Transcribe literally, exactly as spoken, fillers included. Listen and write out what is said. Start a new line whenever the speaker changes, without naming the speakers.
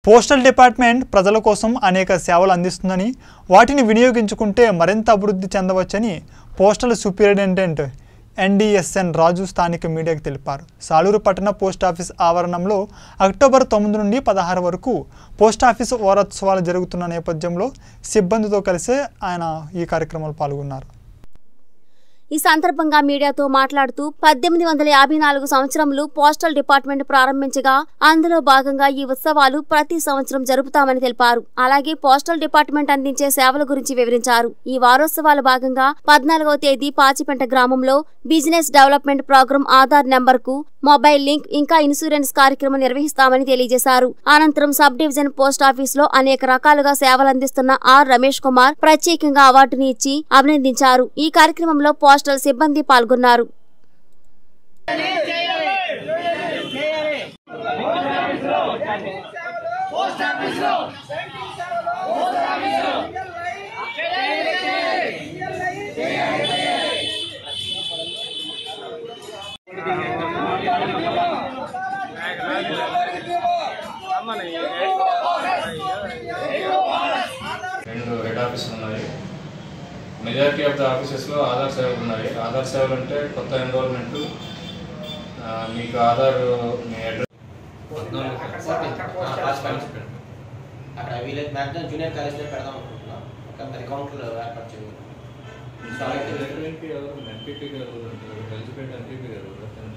Postal department ప్రజల కోసం అనేక సేవలు అందిస్తుందని వాటిని వినియోగించుకుంటే మరింత అభివృద్ధి చెందవచ్చని పోస్టల్ సూపరింటెండెంట్ ఎన్డీఎస్ఎన్ రాజు స్థానిక మీడియాకు తెలిపారు. సాలూరు పట్టణ పోస్ట్ ఆఫీస్ ఆవరణంలో అక్టోబర్ తొమ్మిది నుండి పదహారు వరకు పోస్ట్ ఆఫీస్ వారోత్సవాలు జరుగుతున్న నేపథ్యంలో సిబ్బందితో కలిసి ఆయన ఈ కార్యక్రమంలో పాల్గొన్నారు.
ఈ సందర్భంగా మీడియాతో మాట్లాడుతూ పద్దెనిమిది వందల యాభై నాలుగు సంవత్సరంలో పోస్టల్ డిపార్ట్మెంట్ ప్రారంభించగా అందులో భాగంగా ఈ ఉత్సవాలు ప్రతి సంవత్సరం జరుపుతామని తెలిపారు. అలాగే పోస్టల్ డిపార్ట్మెంట్ అందించే సేవల గురించి వివరించారు. ఈ వారోత్సవాల భాగంగా పద్నాలుగవ తేదీ పాచిపెంట గ్రామంలో business development program Aadhaar number కు మొబైల్ లింక్ ఇంకా ఇన్సూరెన్స్ కార్యక్రమం నిర్వహిస్తామని తెలియజేశారు. అనంతరం సబ్ డివిజన్ పోస్ట్ ఆఫీస్ లో అనేక రకాలుగా సేవలు అందిస్తున్న ఆర్ రమేష్ కుమార్ ప్రత్యేకంగా అవార్డుని ఇచ్చి అభినందించారు. ఈ కార్యక్రమంలో పోస్టల్ సిబ్బంది పాల్గొన్నారు.
రెండు హెడ్ ఆఫీసులు ఉన్నాయి. మెజారిటీ ఆఫ్ ద ఆఫీసెస్లో ఆధార్ సేవలు ఉన్నాయి. ఆధార్ సేవలు అంటే కొత్త ఎన్రోల్మెంట్, మీకు ఆధార్ మీ అడ్రస్
అక్కడ వీళ్ళకి మ్యాక్సిమం జూనియర్ కాలేజ్లో పెడదాం అనుకుంటున్నాం. ఒక పది కౌంటర్లు ఏర్పాటు చేయాలి.
ఎంపీపీ గారు